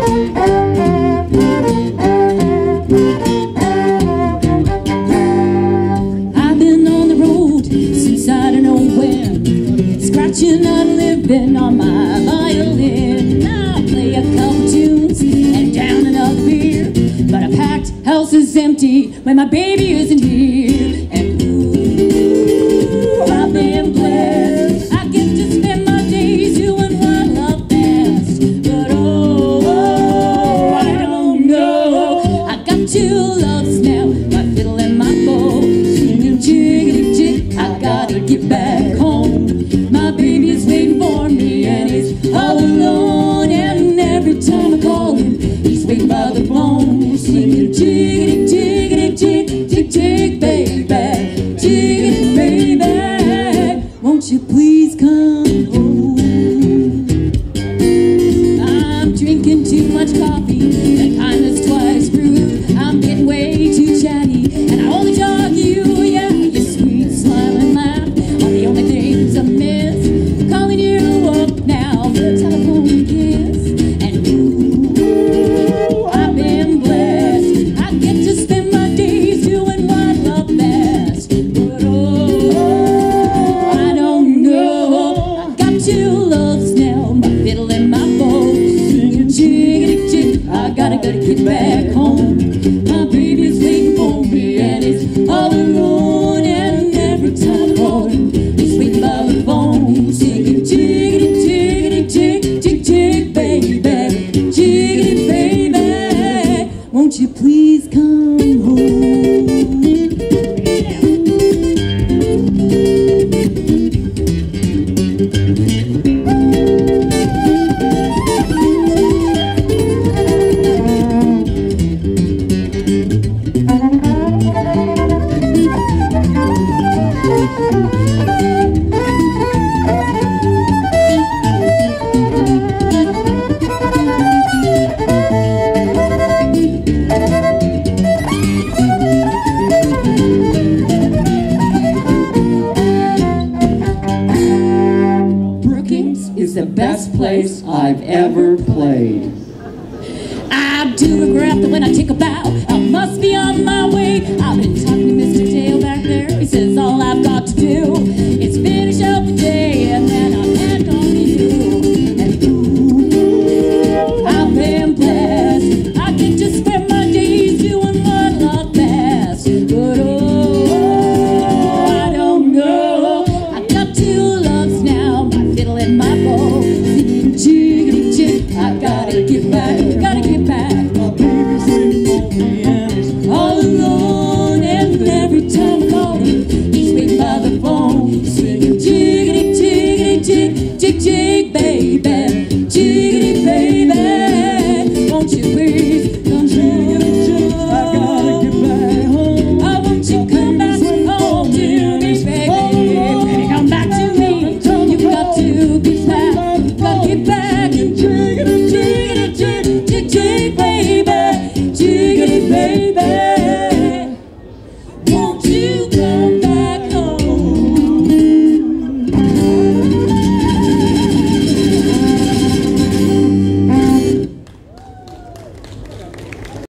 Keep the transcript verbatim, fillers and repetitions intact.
Scratching and living on my violin. I play a couple tunes and down another beer, but a packed house is empty when my baby isn't here. And ooh, I've been blessed. I get to spend my days doing what I love best. But oh, oh, I don't know. I got two loves now, my fiddle and my bow, singing jiggity jig. I gotta get back home. My baby's waiting for me and he's all alone. And every time I call him, he's waiting by the phone, singing jiggity jiggity jig, jig jig baby, jiggity baby, won't you please come home? I'm drinking too much coffee, that kind that's twice brewed. I'm getting way too chatty and I only talk you, yeah. Your sweet smile and laugh are the only things I miss. Calling you up now for a telephone kiss. And ooh, I've been blessed. I get to spend my days doing what I love best. But oh, I don't know. I got two loves now, my fiddle and my bow, singing jiggity jig. I gotta gotta get back home. My baby's waiting for me and he's all alone. And every time I call him, he's waiting by the phone, singing jiggity jiggity jig, jig jig baby, jiggity baby, won't you please come home? Is the best place I've ever played. I do regret that when I take a bow, I must be on my way. I've been talking to Mister Dale back there. He says all I've got to do is finish up the day and then I'll head on to you. And ooh, I've been blessed. I get to spend my days doing what I love best. But oh, I don't know. I got two loves now, my fiddle and my bow, singing jiggity jig. I gotta get back, gotta get back. My baby's waiting for me and he's all alone. And every time I call him, he's waiting by the phone, singing jiggity jiggity jig, jig jig.